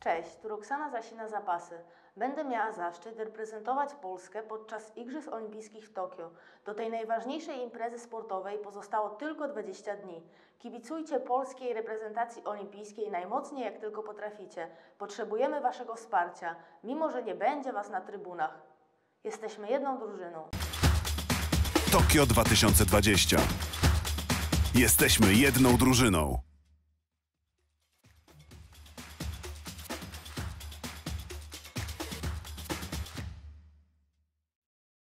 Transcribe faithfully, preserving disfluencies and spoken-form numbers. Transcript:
Cześć, tu Roxana Zasina Zapasy. Będę miała zaszczyt reprezentować Polskę podczas Igrzysk Olimpijskich w Tokio. Do tej najważniejszej imprezy sportowej pozostało tylko dwadzieścia dni. Kibicujcie polskiej reprezentacji olimpijskiej najmocniej jak tylko potraficie. Potrzebujemy Waszego wsparcia, mimo że nie będzie Was na trybunach. Jesteśmy jedną drużyną. Tokio dwa tysiące dwadzieścia. Jesteśmy jedną drużyną.